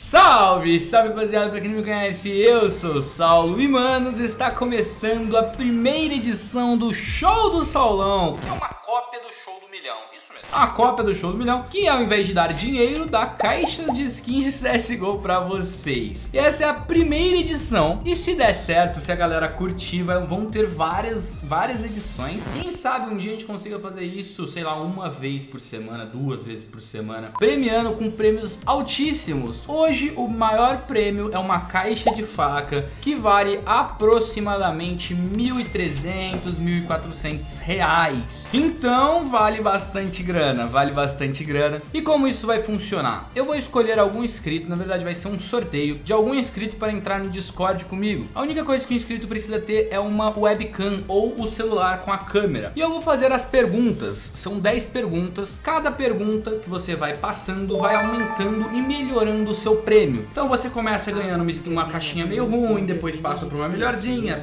Salve, salve rapaziada, pra quem não me conhece, eu sou o Saulo e manos, está começando a primeira edição do Show do Saulão, que é uma cópia do Show do Milhão, isso mesmo. Uma cópia do Show do Milhão, que ao invés de dar dinheiro, dá caixas de skins de CSGO pra vocês. E essa é a primeira edição, e se der certo, se a galera curtir, vão ter várias edições. Quem sabe um dia a gente consiga fazer isso, sei lá, uma vez por semana, 2 vezes por semana, premiando com prêmios altíssimos. Hoje o maior prêmio é uma caixa de faca que vale aproximadamente R$ 1.300, R$ 1.400. Então vale bastante grana, E como isso vai funcionar? Eu vou escolher algum inscrito, na verdade vai ser um sorteio de algum inscrito para entrar no Discord comigo. A única coisa que o inscrito precisa ter é uma webcam ou o celular com a câmera. E eu vou fazer as perguntas, são 10 perguntas. Cada pergunta que você vai passando vai aumentando e melhorando o seu prêmio. Então você começa ganhando uma caixinha meio ruim, depois passa para uma melhorzinha,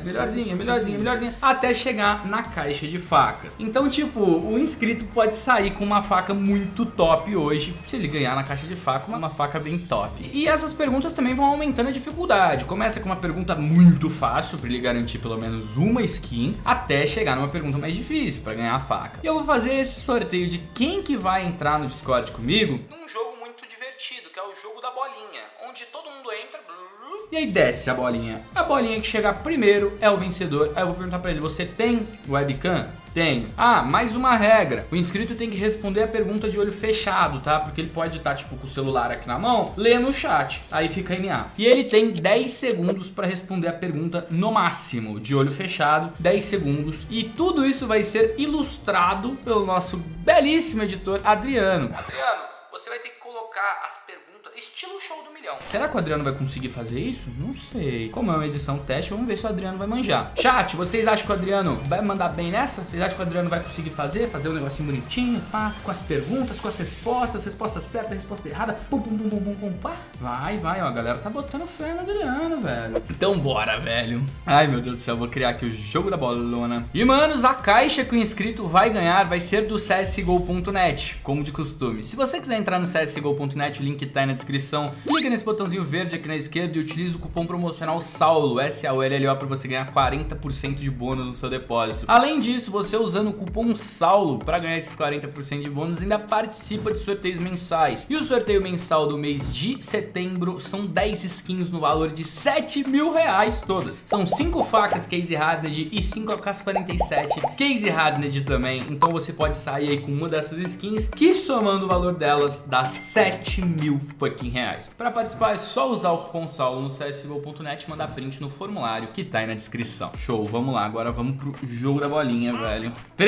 até chegar na caixa de faca. Então tipo, o inscrito pode sair com uma faca muito top hoje, se ele ganhar na caixa de faca, uma faca bem top. E essas perguntas também vão aumentando a dificuldade. Começa com uma pergunta muito fácil, para ele garantir pelo menos uma skin, até chegar numa pergunta mais difícil, para ganhar a faca. E eu vou fazer esse sorteio de quem que vai entrar no Discord comigo num jogo muito divertido, que é o jogo da bolinha, onde todo mundo entra e aí desce a bolinha. A bolinha que chegar primeiro é o vencedor. Aí eu vou perguntar pra ele, você tem webcam? Tenho. Ah, mais uma regra. O inscrito tem que responder a pergunta de olho fechado, tá? Porque ele pode estar, tipo, com o celular aqui na mão, lendo o chat. Aí fica NA. E ele tem 10 segundos pra responder a pergunta no máximo, de olho fechado, 10 segundos. E tudo isso vai ser ilustrado pelo nosso belíssimo editor, Adriano. Adriano, você vai ter que colocar as perguntas estilo Show do Milhão. Será que o Adriano vai conseguir fazer isso? Não sei. Como é uma edição teste, vamos ver se o Adriano vai manjar. Chat, vocês acham que o Adriano vai mandar bem nessa? Vocês acham que o Adriano vai conseguir fazer um negocinho bonitinho, pá, com as perguntas, com as respostas, resposta certa, resposta errada, pum, pá. Vai, ó, a galera tá botando fé no Adriano, velho. Então bora, velho. Ai, meu Deus do céu, vou criar aqui o jogo da bolona. E, manos, a caixa que o inscrito vai ganhar vai ser do CSGO.net, como de costume. Se você quiser entrar no CSGO.net, o link tá aí na descrição. Clica nesse botãozinho verde aqui na esquerda e utiliza o cupom promocional SAULO, SAULLO, para você ganhar 40% de bônus no seu depósito. Além disso, você usando o cupom SAULO para ganhar esses 40% de bônus, ainda participa de sorteios mensais. E o sorteio mensal do mês de setembro são 10 skins no valor de R$7.000 todas. São 5 facas Case Hardened e 5 AK-47 Case Hardened também. Então você pode sair aí com uma dessas skins, que somando o valor delas dá R$7.000. Para participar é só usar o cupom SAULO no CSGO.net e mandar print no formulário que tá aí na descrição. Show, vamos lá, agora vamos pro jogo da bolinha, velho.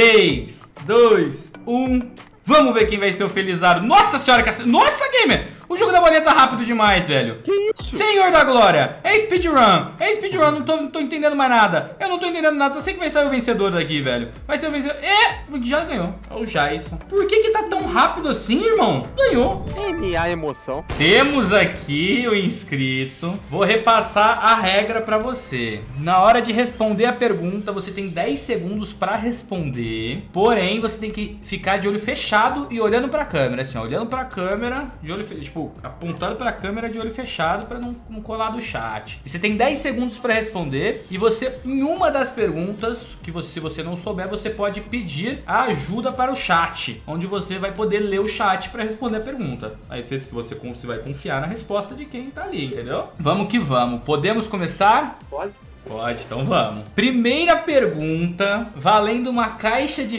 3, 2, 1... Vamos ver quem vai ser o Felizardo. Nossa senhora, nossa, gamer! O jogo da bolinha tá rápido demais, velho. Que isso? Senhor da glória! É speedrun! Não tô entendendo mais nada. Eu não tô entendendo nada, só sei que vai sair o vencedor daqui, velho. Vai ser o vencedor. Já ganhou. É o Jason. Por que tá tão rápido assim, irmão? Ganhou. NA emoção. Temos aqui o inscrito. Vou repassar a regra pra você. Na hora de responder a pergunta, você tem 10 segundos pra responder. Porém, você tem que ficar de olho fechado e olhando pra câmera, assim, ó, olhando pra câmera, de olho fechado, tipo, apontando pra câmera de olho fechado pra não colar do chat. E você tem 10 segundos pra responder e você, em uma das perguntas, se você não souber, você pode pedir a ajuda para o chat, onde você vai poder ler o chat pra responder a pergunta. Aí você vai confiar na resposta de quem tá ali, entendeu? Vamos que vamos. Podemos começar? Pode. Pode, então vamos. Primeira pergunta, valendo uma caixa de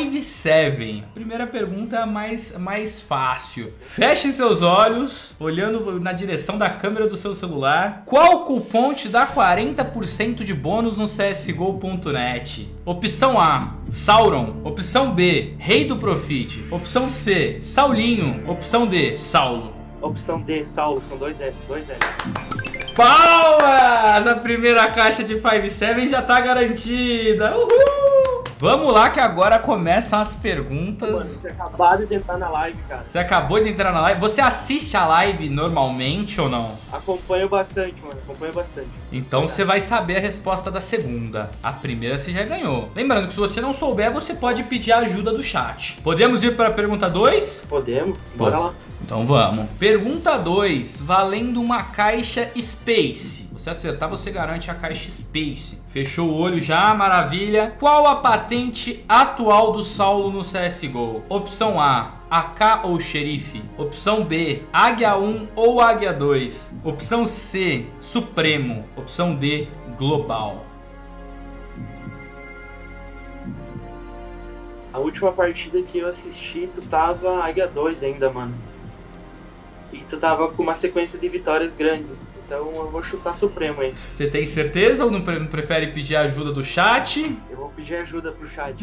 5-7. Primeira pergunta mais fácil. Feche seus olhos, olhando na direção da câmera do seu celular. Qual cupom te dá 40% de bônus no CSGO.net? Opção A, Sauron. Opção B, Rei do Profit. Opção C, Saulinho. Opção D, Saulo. Opção D, Saulo, com 2 L. Palmas! A primeira caixa de 5-7 já tá garantida. Uhul! Vamos lá que agora começam as perguntas. Mano, você acabou de entrar na live, cara. Você acabou de entrar na live? Você assiste a live normalmente ou não? Acompanho bastante, mano. Acompanho bastante. Então você vai saber a resposta da segunda. A primeira você já ganhou. Lembrando que se você não souber, você pode pedir a ajuda do chat. Podemos ir para a pergunta 2? Podemos. Bora lá. Então vamos. Pergunta 2, valendo uma caixa Space. Se acertar, você garante a caixa Space. Fechou o olho já, maravilha. Qual a patente atual do Saulo no CSGO? Opção A, AK ou Xerife. Opção B, Águia 1 ou Águia 2. Opção C, Supremo. Opção D, Global. A última partida que eu assisti, tu tava Águia 2 ainda, mano. E tu tava com uma sequência de vitórias grande. Então eu vou chutar Supremo aí. Você tem certeza ou não prefere pedir ajuda do chat? Eu vou pedir ajuda pro chat.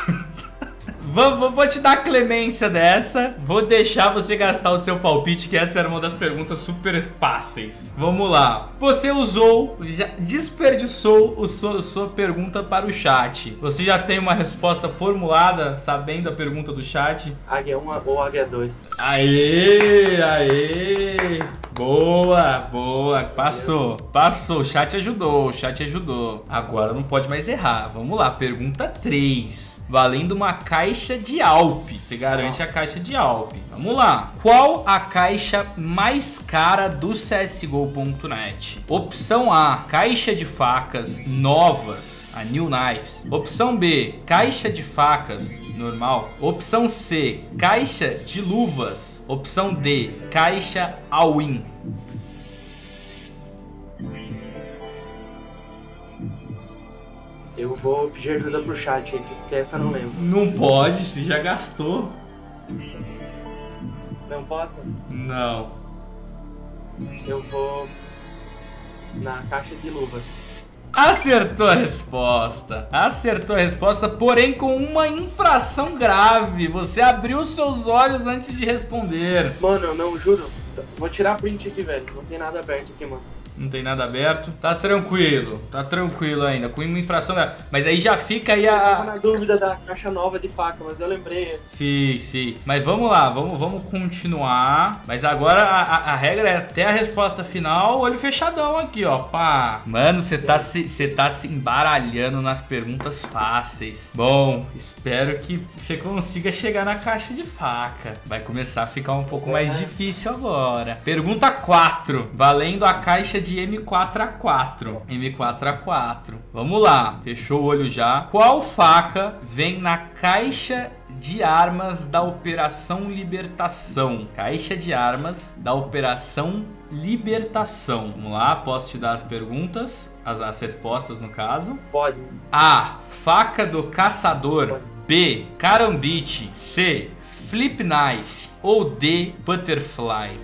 Vou te dar clemência dessa. Vou deixar você gastar o seu palpite, que essa era uma das perguntas super fáceis. Vamos lá. Você usou, já desperdiçou sua pergunta para o chat. Você já tem uma resposta formulada, sabendo a pergunta do chat? Águia 1 ou Águia 2. Aê, aê. Boa, boa. Passou. O chat ajudou. Agora não pode mais errar. Vamos lá, pergunta 3. Valendo uma caixa de Alp. Você garante a caixa de Alp. Vamos lá. Qual a caixa mais cara do CSGO.net? Opção A, caixa de facas novas, a New Knives. Opção B, caixa de facas normal. Opção C, caixa de luvas. Opção D, caixa all-in. Eu vou pedir ajuda pro chat aqui, porque essa eu não lembro. Não pode, você já gastou. Não posso? Não. Eu vou na caixa de luvas. Acertou a resposta. Porém com uma infração grave. Você abriu seus olhos antes de responder. Mano, eu não, juro. Vou tirar print aqui, velho. Não tem nada aberto aqui, mano. Não tem nada aberto. Tá tranquilo ainda. Com uma infração grave. Mas aí já fica aí Eu tava na dúvida da caixa nova de faca, mas eu lembrei. Sim. Mas vamos lá, vamos continuar. Mas agora a regra é até a resposta final, olho fechadão aqui, ó. Pá. Mano, você tá se embaralhando nas perguntas fáceis. Bom, espero que você consiga chegar na caixa de faca. Vai começar a ficar um pouco mais difícil agora. Pergunta 4. Valendo a caixa de M4A4. M4A4. Vamos lá. Fechou o olho já. Qual faca vem na caixa de armas da Operação Libertação? Caixa de armas da Operação Libertação. Vamos lá, posso te dar as perguntas, as respostas no caso. Pode. A, faca do caçador. Pode. B, carambite. C, flip knife. Ou D, butterfly.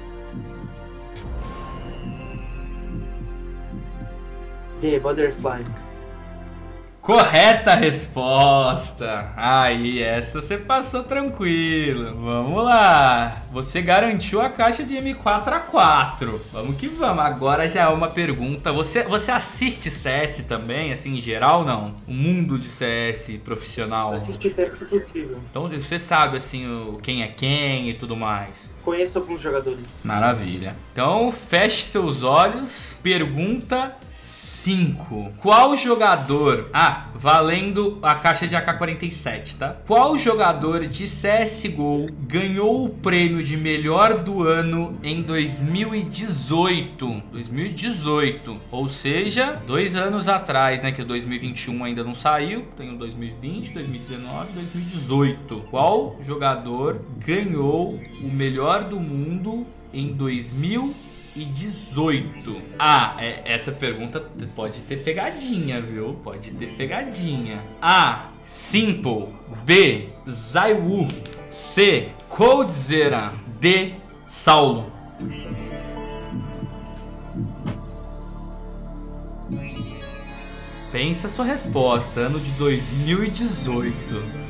D, Butterfly. Correta resposta. Aí, essa você passou tranquilo. Vamos lá. Você garantiu a caixa de M4A4. Vamos que vamos. Agora já é uma pergunta. Você assiste CS também, assim, em geral, não? O mundo de CS profissional. Assisti sempre que possível. Então você sabe, assim, quem é quem e tudo mais. Conheço alguns jogadores. Maravilha. Então, feche seus olhos. Pergunta 5. Qual jogador... valendo a caixa de AK-47, tá? Qual jogador de CSGO ganhou o prêmio de melhor do ano em 2018? 2018. Ou seja, 2 anos atrás, né? Que o 2021 ainda não saiu. Tem o 2020, 2019, 2018. Qual jogador ganhou o melhor do mundo em 2018? Essa pergunta pode ter pegadinha, viu? Pode ter pegadinha. A, Simple. B, Zaiwu. C, Coldzera. D, Saulo. Pensa a sua resposta, ano de 2018.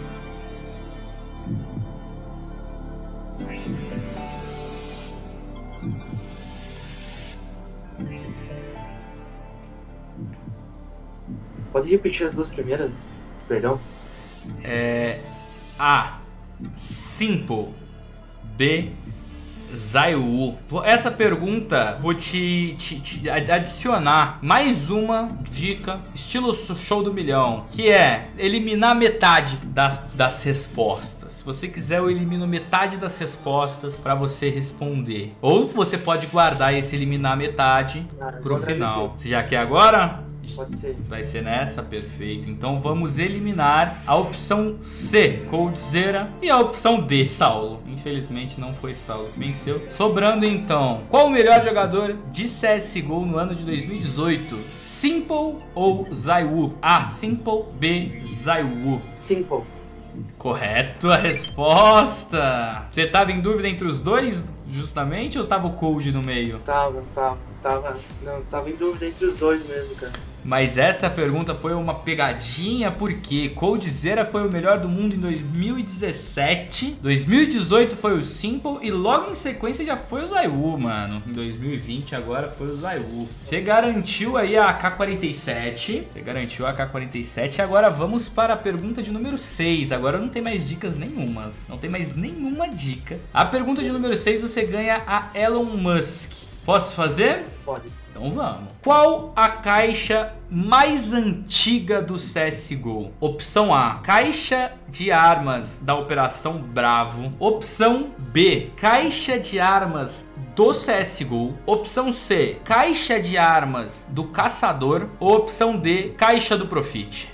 Pode repetir as duas primeiras? Perdão? A, Simple. B, ZywOo. Essa pergunta vou te adicionar mais uma dica estilo show do milhão, que é eliminar metade das respostas. Se você quiser, eu elimino metade das respostas para você responder. Ou você pode guardar esse eliminar metade pro final. Você já quer agora? Pode ser. Vai ser nessa? Perfeito. Então vamos eliminar a opção C, Coldzera, e a opção D, Saulo. Infelizmente não foi Saulo que venceu. Sobrando então, qual o melhor jogador de CSGO no ano de 2018? Simple ou ZywOo? A, Simple. B, ZywOo. Simple. Correto a resposta. Você tava em dúvida entre os dois, justamente, ou tava o Cold no meio? Tava em dúvida entre os dois mesmo, cara. Mas essa pergunta foi uma pegadinha, porque Coldzera foi o melhor do mundo em 2017, 2018 foi o Simple e logo em sequência já foi o ZywOo, mano. Em 2020 agora foi o ZywOo. Você garantiu aí a AK-47, e agora vamos para a pergunta de número 6. Agora não tem mais dicas nenhumas, não tem mais nenhuma dica. A pergunta de número 6 você ganha a Elon Musk. Posso fazer? Pode. Então vamos. Qual a caixa mais antiga do CSGO? Opção A, caixa de armas da Operação Bravo. Opção B, caixa de armas do CSGO. Opção C, caixa de armas do Caçador. Ou opção D, caixa do Profit.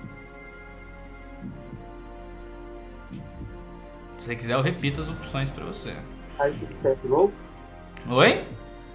Se você quiser eu repito as opções pra você. Caixa do CSGO? Oi?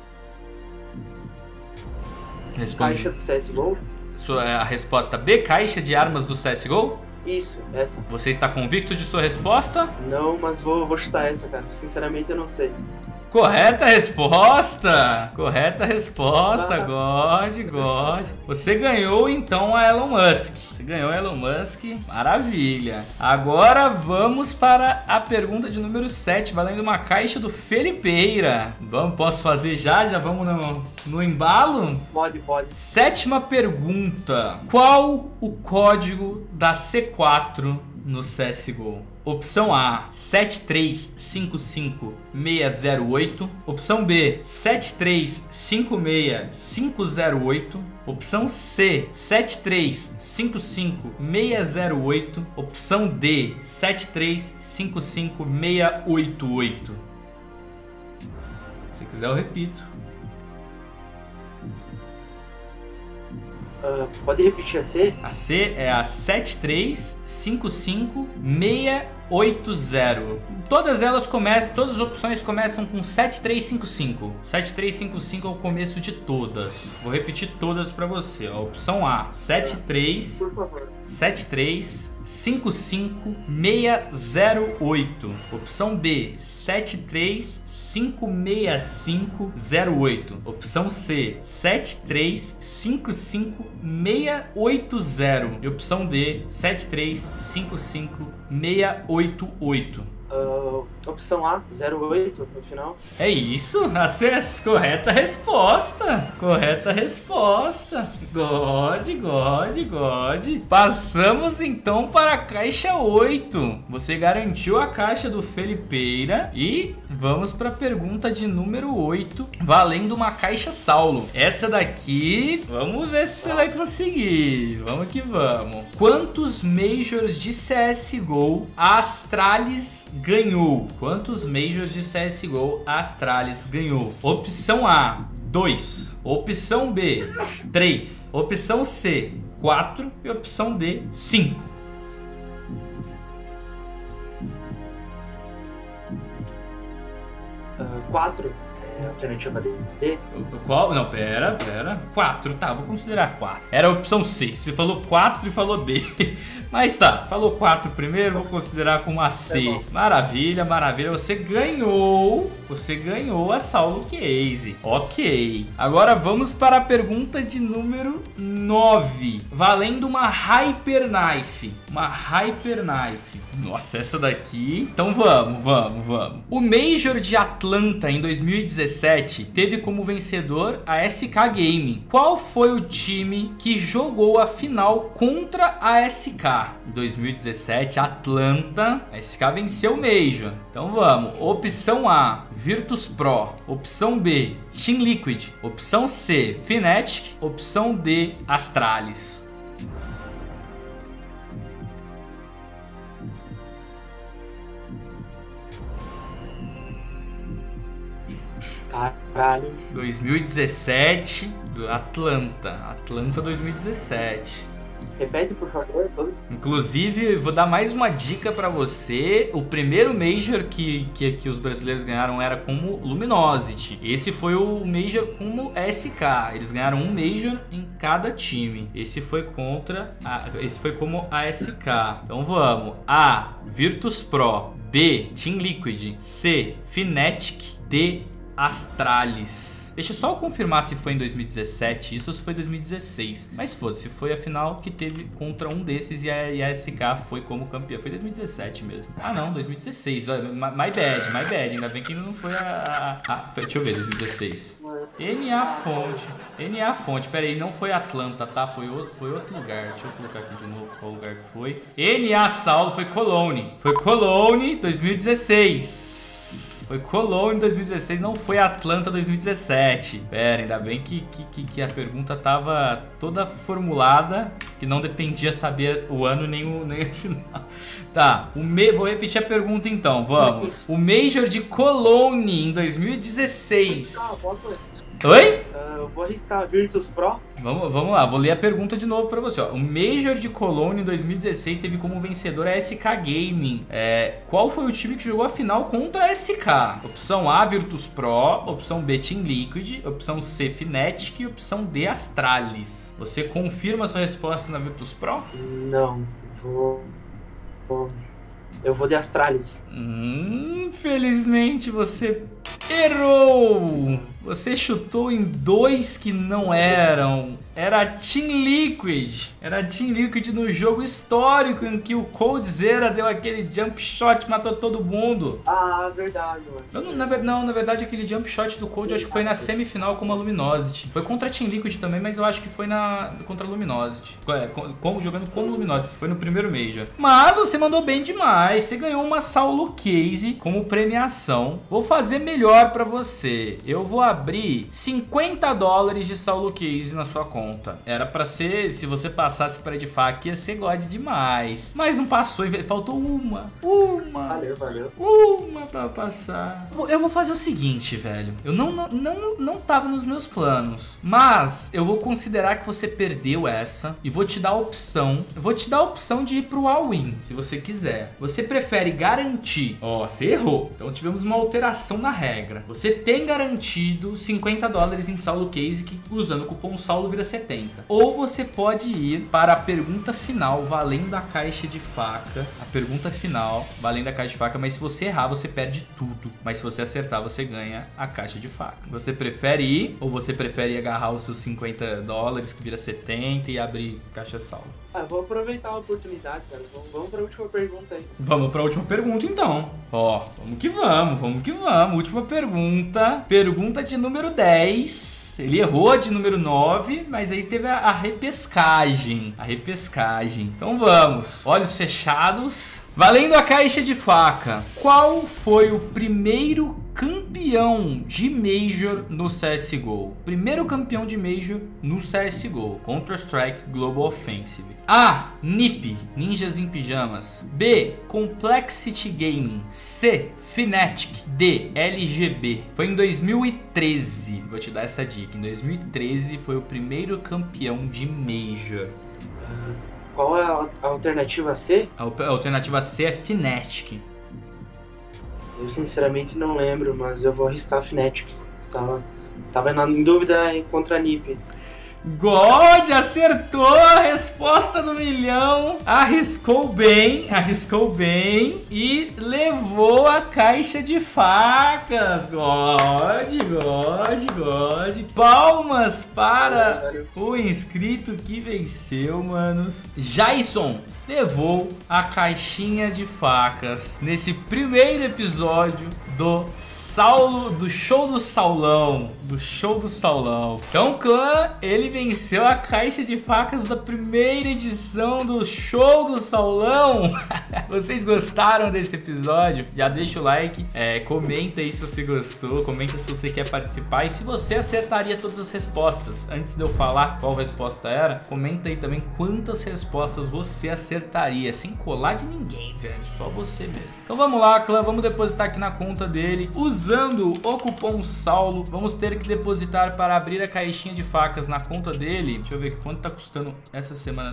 Responde. Caixa do CSGO? A resposta B, caixa de armas do CSGO? Isso, essa. Você está convicto de sua resposta? Não, mas vou chutar essa, cara. Sinceramente eu não sei. Correta resposta! Correta resposta, God. Você ganhou então a Elon Musk. Você ganhou a Elon Musk, maravilha. Agora vamos para a pergunta de número 7, valendo uma caixa do Felipeira. Posso fazer já? Já vamos no embalo? Pode. 7ª pergunta. Qual o código da C4 no CSGO? Opção A, 7355608. Opção B, 7356508. Opção C, 7355608. Opção D, 7355688. Se quiser eu repito. Pode repetir a C? A C é a 7355680. Todas as opções começam com 7355. 7355 é o começo de todas. Vou repetir todas para você. A opção A, 7355608. Opção B, 7356508. Opção C, 7355680. E opção D, 7355688. Opção A, 08 no final. É isso, correta resposta. Correta resposta. God. Passamos então para a caixa 8. Você garantiu a caixa do Felipeira. E vamos para a pergunta de número 8, valendo uma caixa Saulo. Essa daqui, vamos ver se você vai conseguir. Vamos que vamos. Quantos Majors de CSGO a Astralis ganhou? Quantos Majors de CSGO a Astralis ganhou? Opção A, 2. Opção B, 3. Opção C, 4. E opção D, 5. 4. Alternativa D. Qual? Não, pera. 4, tá, vou considerar 4. Era a opção C. Você falou 4 e falou D. Mas tá, falou 4 primeiro, vou considerar como a C. Maravilha. Você ganhou a Saulo Case. Ok. Agora vamos para a pergunta de número 9, valendo uma Hyper Knife. Nossa, essa daqui. Então vamos. O Major de Atlanta em 2017 teve como vencedor a SK Gaming. Qual foi o time que jogou a final contra a SK? em 2017, Atlanta. A SK venceu o Major. Então vamos. Opção A, Virtus Pro. Opção B, Team Liquid. Opção C, Fnatic. Opção D, Astralis. Caralho. 2017, do Atlanta. Atlanta 2017. Repete, por favor. Inclusive, vou dar mais uma dica pra você. O primeiro Major que os brasileiros ganharam era como Luminosity. Esse foi o Major como SK. Eles ganharam um Major em cada time. Esse foi como ASK. Então vamos. A, Virtus Pro. B, Team Liquid. C, Fnatic. D, Astralis. Deixa eu só confirmar se foi em 2017 isso ou se foi 2016. Mas foda-se, foi a final que teve contra um desses e a SK foi como campeã. Foi 2017 mesmo. Ah não, 2016. My bad. Ainda bem que não foi deixa eu ver, 2016. NA Fonte. Pera aí, não foi Atlanta, tá? Foi outro lugar. Deixa eu colocar aqui de novo qual lugar que foi. NA Saulo foi Cologne. Foi Cologne 2016. Foi Cologne 2016, não foi Atlanta 2017. Pera, ainda bem que a pergunta tava toda formulada, que não dependia saber o ano nem o final. Tá, vou repetir a pergunta então, vamos. O Major de Cologne em 2016. Oi? Eu vou arriscar Virtus Pro. Vamos lá, vou ler a pergunta de novo pra você. Ó. O Major de Cologne em 2016 teve como vencedor a SK Gaming. Qual foi o time que jogou a final contra a SK? Opção A, Virtus Pro. Opção B, Team Liquid. Opção C, Fnatic. Opção D, Astralis. Você confirma a sua resposta na Virtus Pro? Não, eu vou de Astralis. Infelizmente você errou. Você chutou em dois que não eram. Era Team Liquid. Era Team Liquid no jogo histórico em que o Coldzera deu aquele jump shot e matou todo mundo. Ah, verdade, mano. Na verdade aquele jump shot do Cold acho que foi na semifinal com a Luminosity. Foi contra a Team Liquid também, mas eu acho que foi contra a Luminosity. Jogando como Luminosity. Foi no primeiro Major. Mas você mandou bem demais. Você ganhou uma Saulo Case como premiação. Vou fazer melhor pra você. Eu vou abrir $50 de Saulo Case na sua conta. Era pra ser, se você passasse pra Edfac, ia ser God demais. Mas não passou, faltou uma. Valeu. Uma pra passar. Eu vou fazer o seguinte, velho. Eu não tava nos meus planos. Mas eu vou considerar que você perdeu essa e vou te dar a opção. Eu vou te dar a opção de ir pro all-in, se você quiser. Você prefere garantir... Ó, você errou. Então tivemos uma alteração na regra. Você tem garantido $50 em Saulo Case, que usando o cupom Saulo vira 70. Ou você pode ir para a pergunta final, valendo a caixa de faca. A pergunta final, valendo a caixa de faca. Mas se você errar, você perde tudo. Mas se você acertar, você ganha a caixa de faca. Você prefere ir ou você prefere agarrar os seus $50, que vira 70, e abrir caixa Saulo? Vou aproveitar a oportunidade, cara. Vamos para a última pergunta aí. Vamos para a última pergunta, então. Ó, vamos que vamos. Última pergunta. Pergunta de número 10. Ele errou de número 9, mas aí teve a repescagem. Então vamos. Olhos fechados. Valendo a caixa de faca. Qual foi o primeiro campeão de Major no CSGO? Primeiro campeão de Major no CSGO. Counter-Strike Global Offensive. A. NiP, Ninjas em Pijamas. B. Complexity Gaming. C. Fnatic. D. LGB. Foi em 2013. Vou te dar essa dica. Em 2013 foi o primeiro campeão de Major. Qual é a alternativa C? A alternativa C é Fnatic. Eu sinceramente não lembro, mas eu vou arriscar Fnatic. Tava em dúvida contra a NiP. God acertou a resposta do milhão. Arriscou bem e levou a caixa de facas. God. Palmas para o inscrito que venceu, manos. Jason levou a caixinha de facas nesse primeiro episódio do Saulo do Show do Saulão. Do Show do Saulão. Então, clã, ele venceu a caixa de facas da primeira edição do Show do Saulão. Vocês gostaram desse episódio? Já deixa o like, comenta aí se você gostou, comenta se você quer participar e se você acertaria todas as respostas. Antes de eu falar qual resposta era, comenta aí também quantas respostas você acertaria, sem colar de ninguém, velho, só você mesmo. Então vamos lá, clã, vamos depositar aqui na conta dele, usando o cupom Saulo. Vamos ter que depositar para abrir a caixinha de facas na conta dele. Deixa eu ver quanto tá custando essa semana.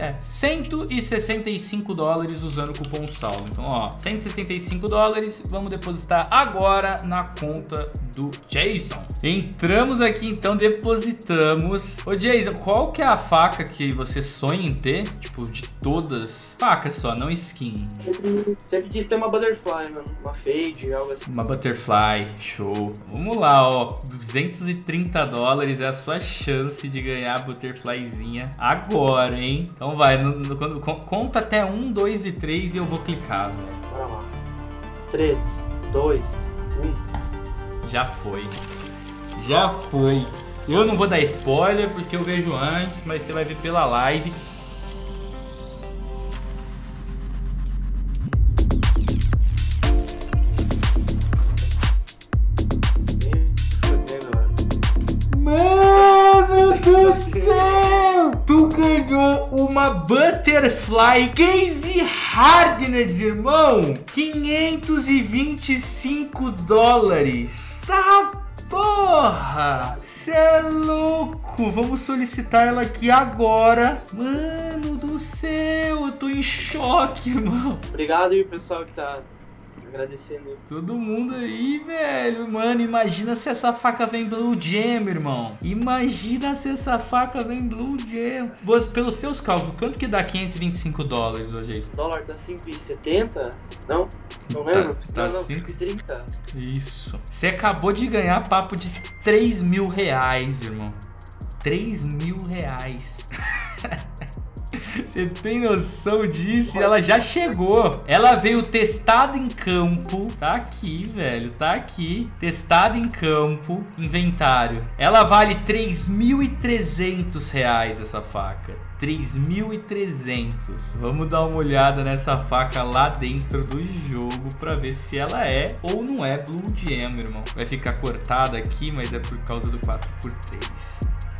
165 dólares usando o cupom Saulo. Então, ó, 165 dólares. Vamos depositar agora na conta do Jason. Entramos aqui, então, depositamos. Ô, Jason, qual que é a faca que você sonha em ter? Tipo, de todas. Facas só, não skin. Sempre quis ter uma butterfly, mano. Uma fade, algo assim. Uma butterfly, show. Vamos lá, ó. 230 dólares é a sua chance de ganhar a butterflyzinha agora, hein? Então vai, conta até 1, 2 e 3 e eu vou clicar, velho. Bora lá. 3, 2, 1. Já foi. Já foi. Eu não vou dar spoiler porque eu vejo antes, mas você vai ver pela live. Mano do céu! Tu ganhou uma Butterfly Case Hardened, irmão! 525 dólares! Tá porra! Cê é louco! Vamos solicitar ela aqui agora. Mano do céu, eu tô em choque, irmão. Obrigado aí, pessoal que tá agradecendo. Todo mundo aí, velho. Mano, imagina se essa faca vem Blue Gem, irmão. Imagina se essa faca vem Blue Gem. Pelos seus cálculos, quanto que dá 525 dólares hoje? O dólar tá 5,70? Não? Não lembro? Tá não, 5,30. Isso. Você acabou de ganhar papo de 3 mil reais, irmão. 3 mil reais. Você tem noção disso? E ela já chegou. Ela veio testada em campo. Tá aqui, velho. Tá aqui. Testada em campo. Inventário. Ela vale 3.300 reais essa faca. 3.300. Vamos dar uma olhada nessa faca lá dentro do jogo pra ver se ela é ou não é Blue Gem, irmão. Vai ficar cortada aqui, mas é por causa do 4x3.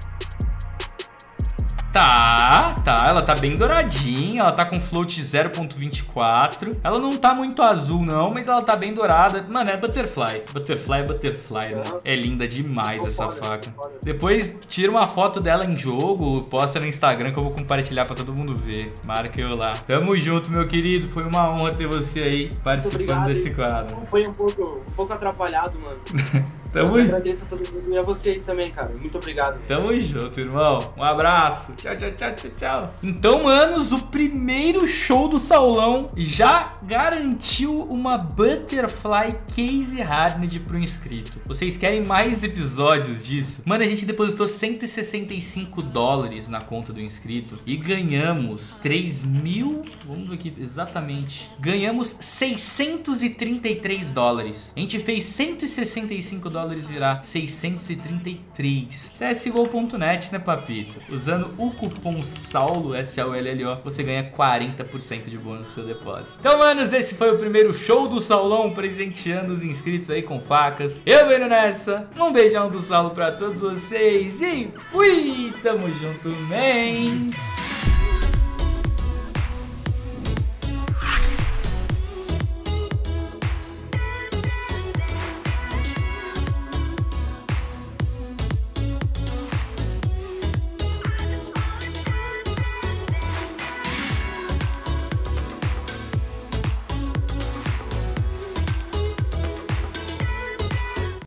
Tá, ela tá bem douradinha, ela tá com float 0.24. Ela não tá muito azul não, mas ela tá bem dourada. Mano, é butterfly. Butterfly é butterfly, mano. É linda demais essa faca. Depois tira uma foto dela em jogo, posta no Instagram que eu vou compartilhar pra todo mundo ver. Marca eu lá. Tamo junto, meu querido. Foi uma honra ter você aí participando desse quadro. Foi um pouco atrapalhado, mano. Tamo junto. Agradeço a todo mundo e a você também, cara. Muito obrigado. Tamo junto, irmão. Um abraço. Tchau, tchau, tchau, tchau, tchau. Então, manos, o primeiro show do Saulão já garantiu uma Butterfly Case Hardened pro inscrito. Vocês querem mais episódios disso? Mano, a gente depositou 165 dólares na conta do inscrito e ganhamos 3.000... Vamos ver aqui exatamente. Ganhamos 633 dólares. A gente fez 165 dólares virar 633. CSGO.net, né, papito? Usando o cupom SAULO, S-A-U-L-L-O, você ganha 40% de bônus no seu depósito. Então, manos, esse foi o primeiro show do Saulão, presenteando os inscritos aí com facas. Eu venho nessa. Um beijão do Saulo pra todos vocês e fui! Tamo junto, mens!